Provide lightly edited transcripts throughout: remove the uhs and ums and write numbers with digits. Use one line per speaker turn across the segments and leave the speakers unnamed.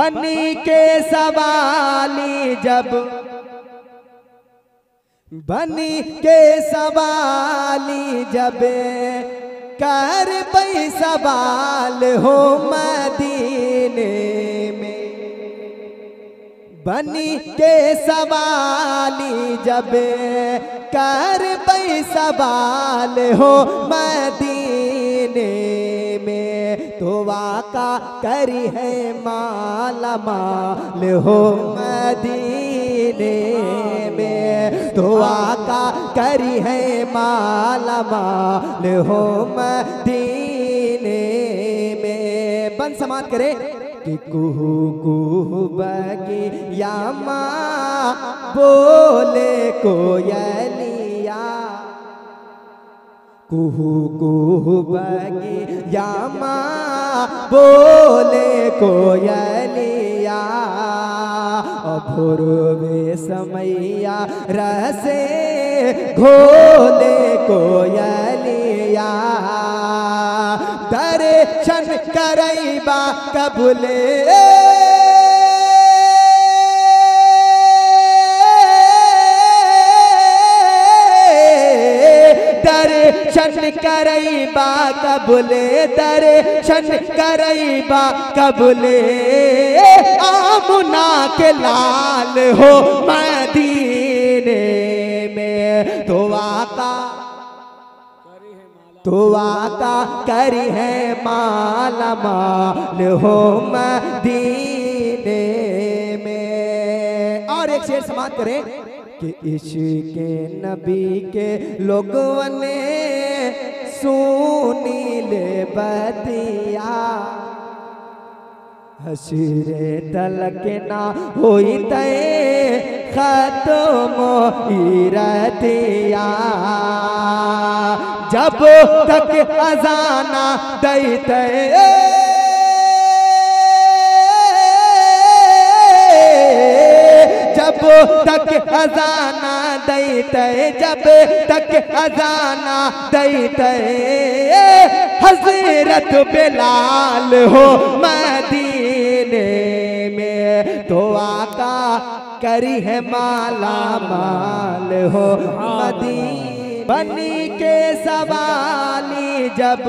बनी के सवाली जब बनी के सवाली जब कर पई सवाल हो मदीने में। बनी के सवाली जब कर पई सवाल हो मदीने में। तो वाका करी है माला माल हो मदीने में। तो वाका करी है माला माल हो मदीने में। बन समात करे कि कुहू कुहू बगी या माँ बोले कोयलिया। कुहू कुहू बगी या माँ बोले कोयलिया। भोरवे समैया रसे घोले कोयलिया। दर्शन करैबा कबूले दर्शन करैबा कबूले। दर्शन करैबा कबूले। आमुना के लाल हो मदीने में। तो आका करी है माला माल हो मदीने में। और एक शेर समाप्त करें कि इश्क़े नबी के लोगों ने सुनी ले बतिया। हसीरे तलक ना होई तय खत्म रतिया। जब तक अजाना दैते जब तक अजाना दैते जब तक अजाना दैते हज़रत बिलाल हो मदीने में। तो आका करी है माला माल हो मदीने। बनी के सवाली जब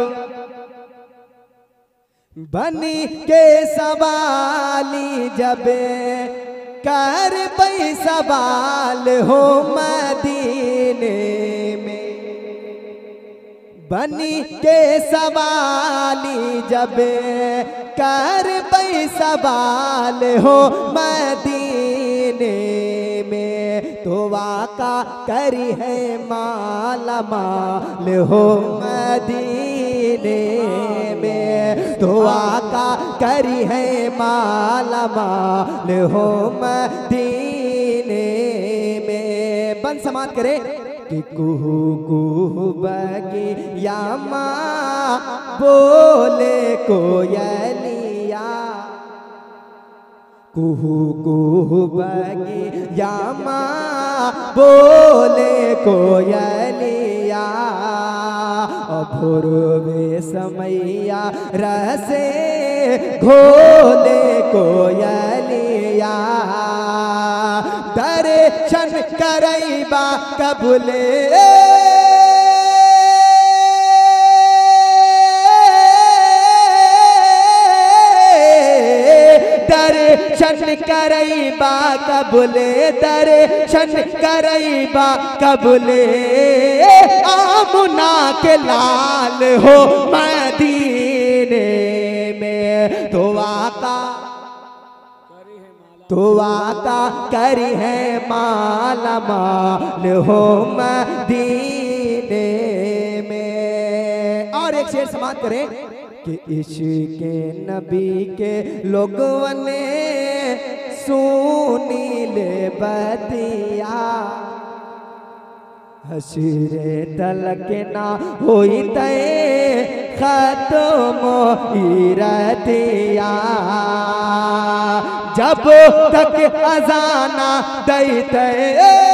बनी के सवाली जब कर पई सवाल हो मदीने में। बनी के सवाली जब कर पई सवाल हो मदीने में। तो वाका करी है माला माल हो मदीने में। तो वाका करी है माला माल हो मदीने में। बन समाप्त करे कि कुहू कुहू बगी या माँ बोले कोयलिया। कुहू कुहू बगी या माँ बोले कोयलिया। भोरवे समैया रसे घोले कोयलिया। दर्शन करैबा कबूले दर्शन करैबा कबूले। दर्शन करैबा कबूले। आमुना के लाल हो मदीने में। तो आका करी है माला माल हो मदीने में। और एक शेर समाप्त करें कि इश्क़े नबी के लोगों ने सुनी ले बतिया। हसीरे तलक ना होई तय खत्म रतिया। जब तक अजाना दैते